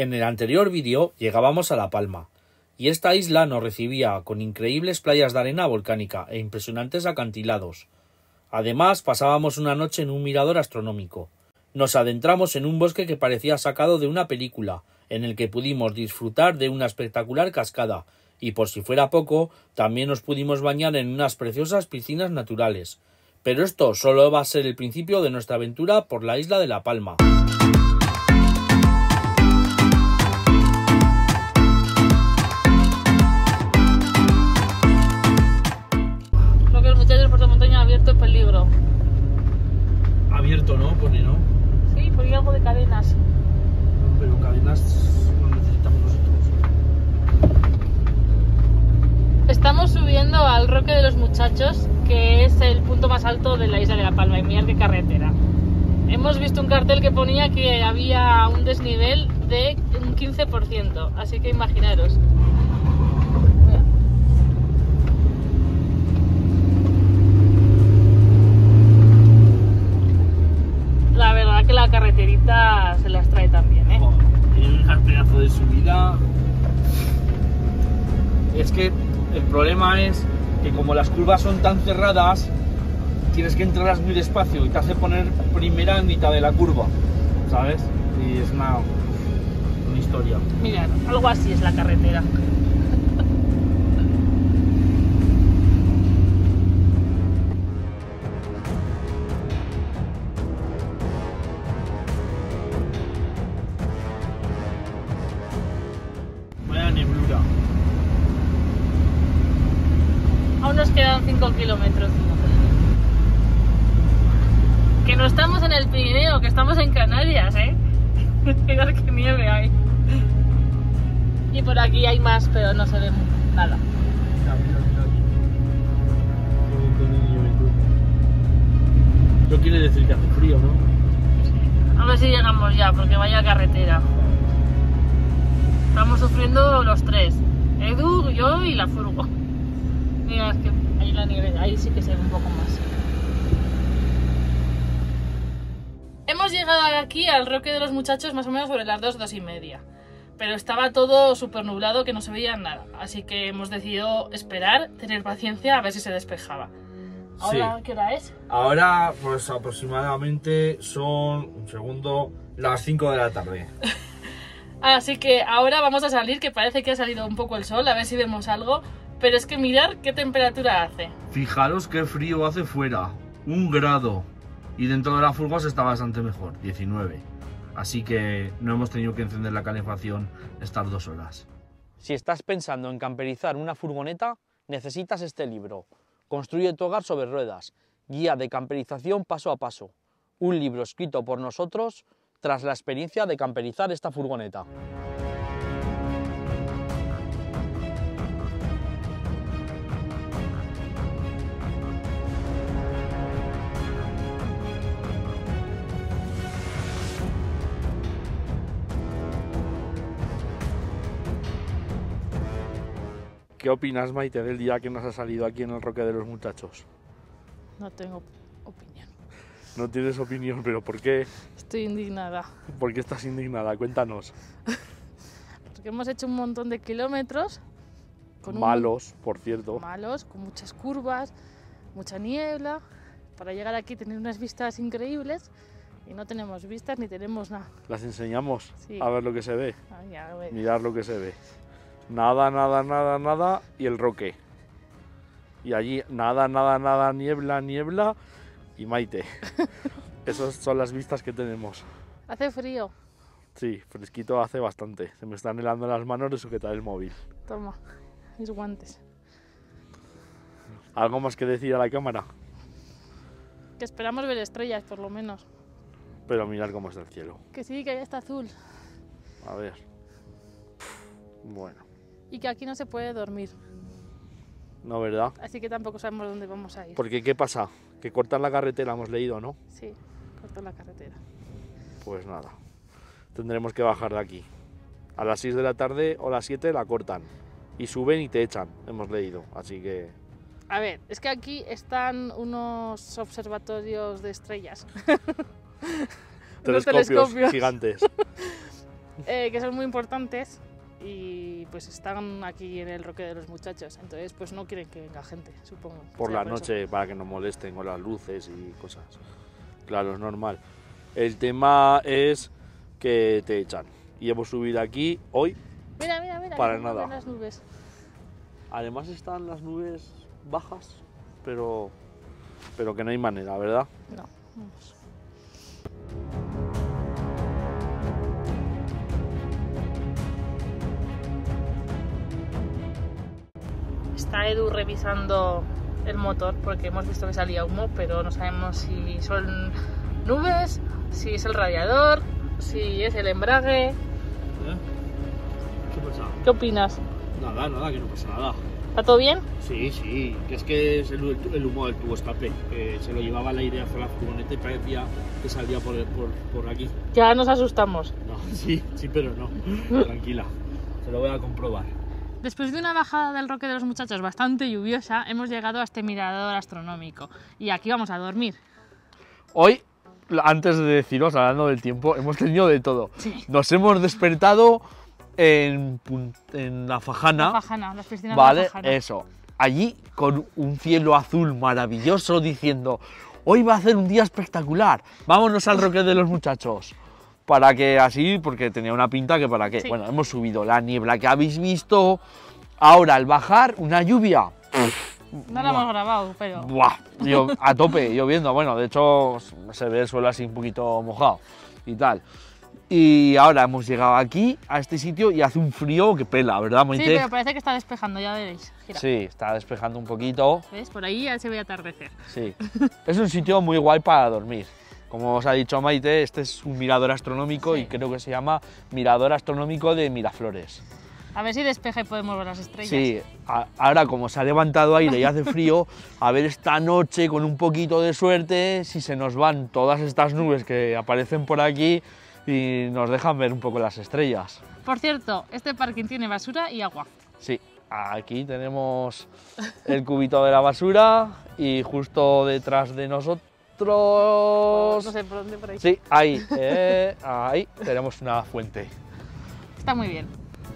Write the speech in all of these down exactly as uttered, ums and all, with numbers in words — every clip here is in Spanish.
En el anterior vídeo llegábamos a La Palma, y esta isla nos recibía con increíbles playas de arena volcánica e impresionantes acantilados. Además, pasábamos una noche en un mirador astronómico. Nos adentramos en un bosque que parecía sacado de una película, en el que pudimos disfrutar de una espectacular cascada, y por si fuera poco, también nos pudimos bañar en unas preciosas piscinas naturales. Pero esto solo va a ser el principio de nuestra aventura por la isla de La Palma. Creo que los muchachos por esa montaña abierto es peligro. Abierto, ¿no? Pone, ¿no? Sí, porque algo de cadenas. Pero cadenas no necesitamos nosotros. Estamos subiendo al Roque de los Muchachos, que es el punto más alto de la isla de La Palma, y mirad qué carretera. Hemos visto un cartel que ponía que había un desnivel de un quince por ciento, así que imaginaros. La verdad que la carreterita se las trae también, ¿eh? Oh, tiene un pedazo de subida. Es que el problema es que como las curvas son tan cerradas, tienes que entrarlas muy despacio y te hace poner primera en mitad de la curva, ¿sabes? Y es una, una historia. Mirad, algo así es la carretera. Vaya neblura. Aún nos quedan cinco kilómetros. Que no estamos en el Pirineo, que estamos en Canarias, ¿eh? Mirad qué nieve hay. Y por aquí hay más, pero no se ve nada. Mira, mira, mira aquí. Qué montón de nieve, tú. Eso quiere decir que hace frío, ¿no? A ver si llegamos ya, porque vaya carretera. Estamos sufriendo los tres. Edu, yo y la furgo. Mira, es que ahí la nieve, ahí sí que se ve un poco más. Hemos llegado aquí al Roque de los Muchachos más o menos sobre las dos, dos y media. Pero estaba todo súper nublado, que no se veía nada. Así que hemos decidido esperar, tener paciencia, a ver si se despejaba. ¿Ahora Sí. qué hora es? Ahora, pues aproximadamente son, un segundo, las cinco de la tarde. Así que ahora vamos a salir, que parece que ha salido un poco el sol, a ver si vemos algo. Pero es que mirar qué temperatura hace. Fijaros qué frío hace fuera, un grado. Y dentro de la furgo se está bastante mejor, diecinueve. Así que no hemos tenido que encender la calefacción estas dos horas. Si estás pensando en camperizar una furgoneta, necesitas este libro. Construye tu hogar sobre ruedas. Guía de camperización paso a paso. Un libro escrito por nosotros tras la experiencia de camperizar esta furgoneta. ¿Qué opinas, Maite, del día que nos ha salido aquí en el Roque de los Muchachos? No tengo opinión. No tienes opinión, pero ¿por qué? Estoy indignada. ¿Por qué estás indignada? Cuéntanos. Porque hemos hecho un montón de kilómetros. Con un Malos, por cierto. malos, con muchas curvas, mucha niebla, para llegar aquí tener unas vistas increíbles y no tenemos vistas ni tenemos nada. Las enseñamos Sí. a ver lo que se ve. Ay, a ver. Mirar lo que se ve. Nada, nada, nada, nada y el Roque. Y allí nada, nada, nada, niebla, niebla y Maite. Esas son las vistas que tenemos. Hace frío. Sí, fresquito hace bastante. Se me están helando las manos de sujetar el móvil. Toma, mis guantes. ¿Algo más que decir a la cámara? Que esperamos ver estrellas, por lo menos. Pero mirar cómo está el cielo. Que sí, que ya está azul. A ver. Bueno, Y que aquí no se puede dormir. no, ¿verdad? Así que tampoco sabemos dónde vamos a ir. Porque ¿qué pasa? Que cortan la carretera, hemos leído, ¿no? Sí, corto la carretera. Pues nada, tendremos que bajar de aquí. A las seis de la tarde o las siete la cortan. Y suben y te echan, hemos leído. Así que... A ver, es que aquí están unos observatorios de estrellas. Unos Telescopios, telescopios. gigantes. eh, que son muy importantes y pues están aquí en el Roque de los Muchachos, entonces pues no quieren que venga gente, supongo. Por O sea, la por noche, eso. para que no molesten con las luces y cosas. Claro, es normal. El tema es que te echan. Y hemos subido aquí hoy. Mira, mira, mira, Para que se nada. mueven las nubes. Además están las nubes bajas, pero, pero que no hay manera, ¿verdad? No, vamos. Está Edu revisando el motor porque hemos visto que salía humo, pero no sabemos si son nubes, si es el radiador, si es el embrague. ¿Eh? ¿Qué pasa? ¿Qué opinas? Nada, nada, que no pasa nada. ¿Está todo bien? Sí, sí, que es que es el, el humo del tubo escape, que se lo llevaba el aire hacia la furgoneta y parecía que salía por, por, por aquí. Ya nos asustamos. No, sí, sí, pero no. Tranquila, se lo voy a comprobar. Después de una bajada del Roque de los Muchachos bastante lluviosa, hemos llegado a este mirador astronómico y aquí vamos a dormir. Hoy, antes de deciros, hablando del tiempo, hemos tenido de todo. Sí. Nos hemos despertado en, Pun- en la Fajana, La Fajana, las piscinas ¿vale? de la Fajana. Eso, allí con un cielo azul maravilloso diciendo, hoy va a ser un día espectacular, vámonos al Roque de los Muchachos. Para que así, porque tenía una pinta que para qué. Sí. Bueno, hemos subido la niebla que habéis visto, ahora al bajar una lluvia. No la hemos grabado, pero... Buah, yo, a tope, lloviendo. Bueno, de hecho se ve el suelo así un poquito mojado y tal. Y ahora hemos llegado aquí, a este sitio, y hace un frío que pela, ¿verdad, Sí, Maite? pero parece que está despejando, ya veréis. Gira. Sí, está despejando un poquito. ¿Ves? Por ahí ya se ve atardecer. Sí. Es un sitio muy guay para dormir. Como os ha dicho Maite, este es un mirador astronómico Sí. y creo que se llama Mirador Astronómico de Miraflores. A ver si despeja y podemos ver las estrellas. Sí, a- ahora como se ha levantado aire y hace frío, a ver esta noche con un poquito de suerte si se nos van todas estas nubes que aparecen por aquí y nos dejan ver un poco las estrellas. Por cierto, este parking tiene basura y agua. Sí, aquí tenemos el cubito de la basura y justo detrás de nosotros... No sé por dónde, por ahí. Sí, ahí, eh, ahí tenemos una fuente. Está muy bien.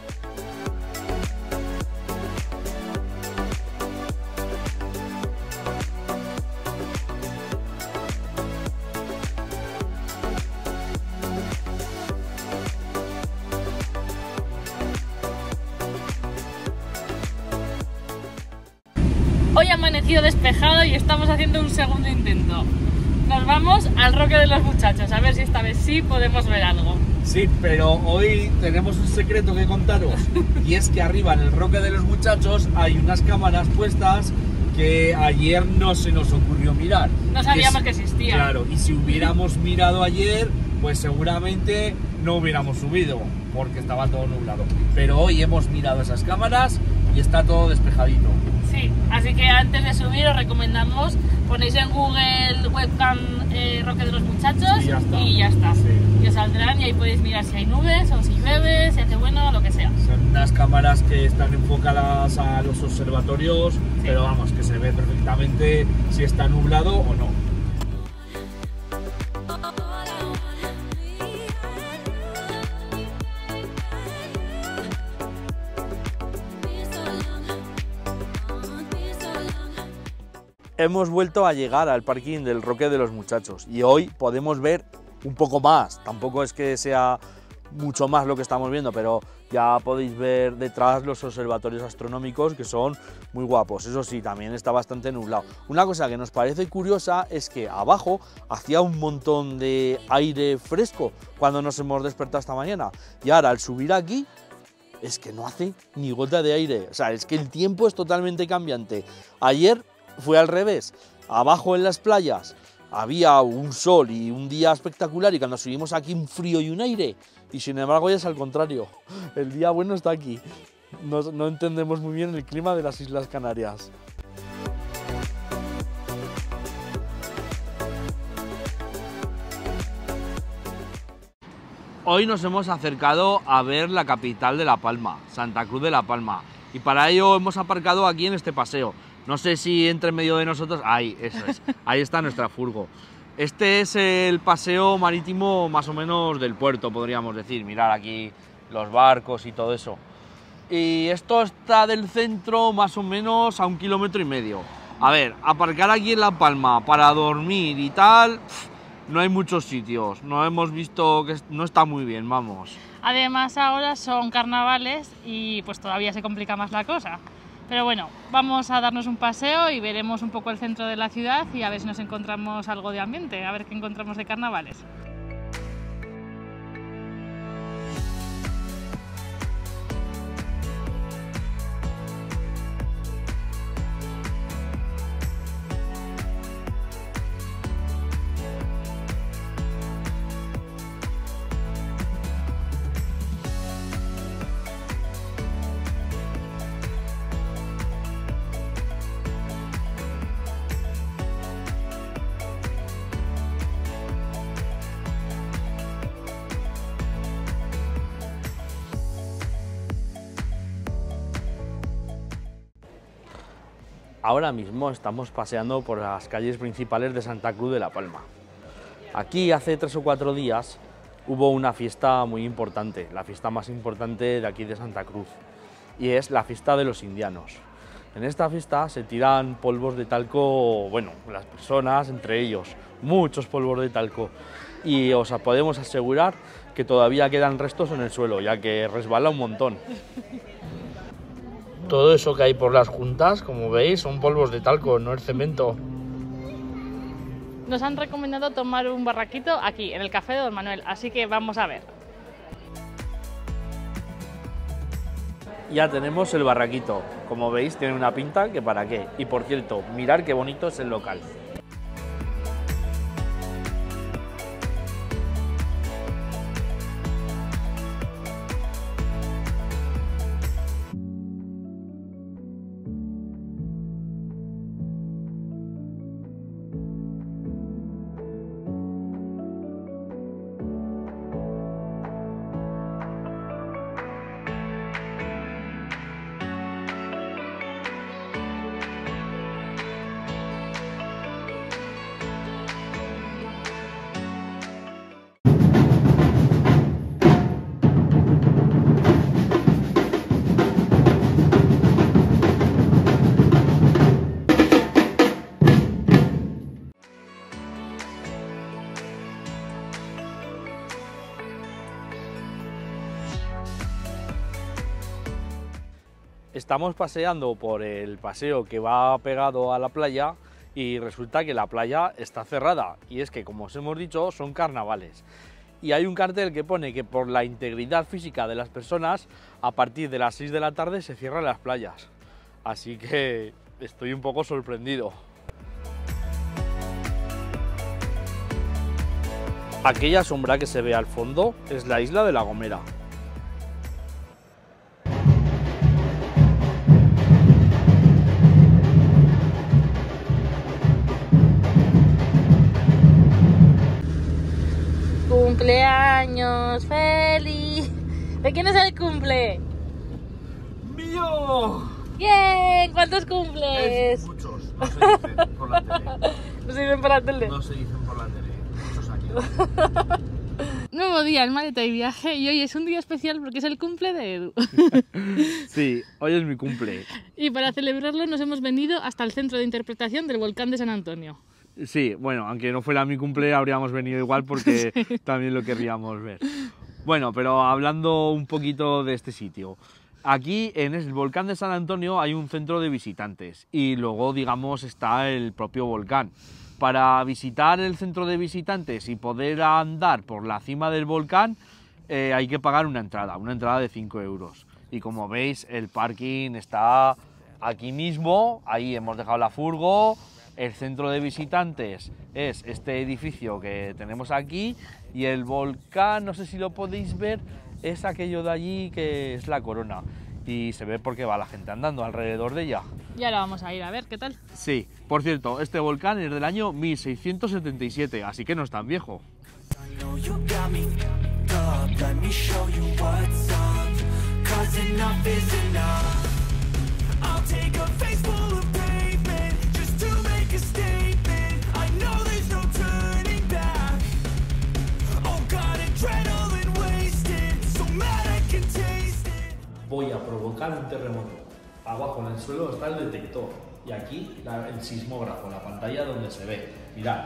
Hoy ha amanecido despejado y estamos haciendo un segundo intento. Nos vamos al Roque de los Muchachos, a ver si esta vez sí podemos ver algo. Sí, pero hoy tenemos un secreto que contaros y es que arriba en el Roque de los Muchachos hay unas cámaras puestas que ayer no se nos ocurrió mirar. No sabíamos Es- que existían. Claro, y si hubiéramos mirado ayer, pues seguramente no hubiéramos subido porque estaba todo nublado. Pero hoy hemos mirado esas cámaras y está todo despejadito. Sí, así que antes de subir os recomendamos, ponéis en Google webcam eh, Roque de los Muchachos Y ya está. y ya está. Sí. Y os saldrán y ahí podéis mirar si hay nubes o si llueve, si hace bueno, lo que sea. Son unas cámaras que están enfocadas a los observatorios, pero vamos, que se ve perfectamente si está nublado o no. Hemos vuelto a llegar al parking del Roque de los Muchachos y hoy podemos ver un poco más. Tampoco es que sea mucho más lo que estamos viendo, pero ya podéis ver detrás los observatorios astronómicos que son muy guapos. Eso sí, también está bastante nublado. Una cosa que nos parece curiosa es que abajo hacía un montón de aire fresco cuando nos hemos despertado esta mañana y ahora al subir aquí es que no hace ni gota de aire. O sea, es que el tiempo es totalmente cambiante. Ayer fue al revés. Abajo en las playas había un sol y un día espectacular y cuando subimos aquí un frío y un aire. Y sin embargo hoy es al contrario. El día bueno está aquí. No, no entendemos muy bien el clima de las Islas Canarias. Hoy nos hemos acercado a ver la capital de La Palma, Santa Cruz de La Palma. Y para ello hemos aparcado aquí en este paseo. No sé si entre medio de nosotros... Ahí, eso es. Ahí está nuestra furgo. Este es el paseo marítimo más o menos del puerto, podríamos decir. Mirar aquí los barcos y todo eso. Y esto está del centro más o menos a un kilómetro y medio. A ver, aparcar aquí en La Palma para dormir y tal, no hay muchos sitios. No hemos visto que no está muy bien, vamos. Además ahora son carnavales y pues todavía se complica más la cosa. Pero bueno, vamos a darnos un paseo y veremos un poco el centro de la ciudad y a ver si nos encontramos algo de ambiente, a ver qué encontramos de carnavales. Ahora mismo estamos paseando por las calles principales de Santa Cruz de La Palma. Aquí hace tres o cuatro días hubo una fiesta muy importante, la fiesta más importante de aquí de Santa Cruz, y es la fiesta de los indianos. En esta fiesta se tiran polvos de talco, bueno, las personas entre ellos, muchos polvos de talco, y os podemos asegurar que todavía quedan restos en el suelo, ya que resbala un montón. Todo eso que hay por las juntas, como veis, son polvos de talco, no es cemento. Nos han recomendado tomar un barraquito aquí, en el café de Don Manuel, así que vamos a ver. Ya tenemos el barraquito. Como veis, tiene una pinta que para qué. Y por cierto, mirad qué bonito es el local. Estamos paseando por el paseo que va pegado a la playa y resulta que la playa está cerrada, y es que, como os hemos dicho, son carnavales. Y hay un cartel que pone que por la integridad física de las personas, a partir de las seis de la tarde se cierran las playas. Así que estoy un poco sorprendido. Aquella sombra que se ve al fondo es la isla de La Gomera. ¡Cumpleaños feliz! ¿De quién es el cumple? ¡Mío! ¡Bien! ¿Cuántos cumples? Es muchos, no se dicen por la tele. ¿No se dicen por la tele? No se dicen por la tele, muchos años. Nuevo día en Maleta y Viaje, y hoy es un día especial porque es el cumple de Edu. Sí, hoy es mi cumple. Y para celebrarlo nos hemos venido hasta el centro de interpretación del volcán de San Antonio. Sí, bueno, aunque no fuera mi cumple habríamos venido igual porque sí, también lo querríamos ver. Bueno, pero hablando un poquito de este sitio. Aquí en el volcán de San Antonio hay un centro de visitantes y luego, digamos, está el propio volcán. Para visitar el centro de visitantes y poder andar por la cima del volcán eh, hay que pagar una entrada, una entrada de cinco euros. Y como veis, el parking está aquí mismo, ahí hemos dejado la furgo. El centro de visitantes es este edificio que tenemos aquí y el volcán, no sé si lo podéis ver, es aquello de allí que es la corona y se ve porque va la gente andando alrededor de ella. Y ahora vamos a ir a ver qué tal. Sí, por cierto, este volcán es del año mil seiscientos setenta y siete, así que no es tan viejo. Statement, just to make a statement. I know there's no turning voy a provocar un terremoto. Abajo en el suelo está el detector y aquí la, el sismógrafo, la pantalla donde se ve. Mirad.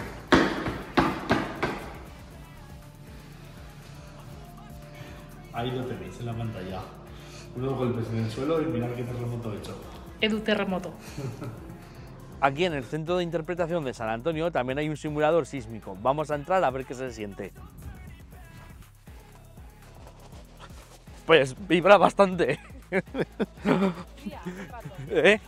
Ahí lo tenéis en la pantalla. Unos golpes en el suelo y mirad qué terremoto he hecho. Edu terremoto. Aquí en el centro de interpretación de San Antonio también hay un simulador sísmico. Vamos a entrar a ver qué se siente. Pues vibra bastante. ¿Eh?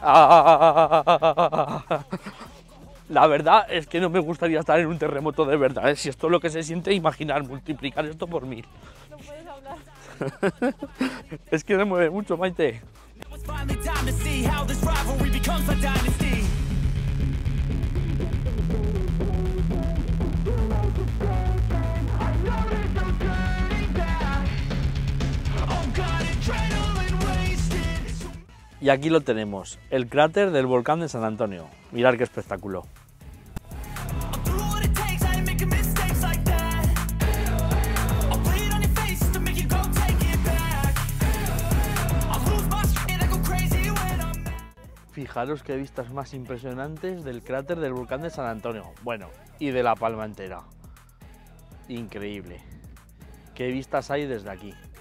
Ah, la verdad es que no me gustaría estar en un terremoto de verdad, ¿eh? Si esto es lo que se siente, imaginar, multiplicar esto por mil. No puedes hablar. Es que me mueve mucho, Maite. Y aquí lo tenemos, el cráter del volcán de San Antonio. Mirad qué espectáculo. Fijaros qué vistas más impresionantes del cráter del volcán de San Antonio. Bueno, y de La Palma entera. Increíble. Qué vistas hay desde aquí.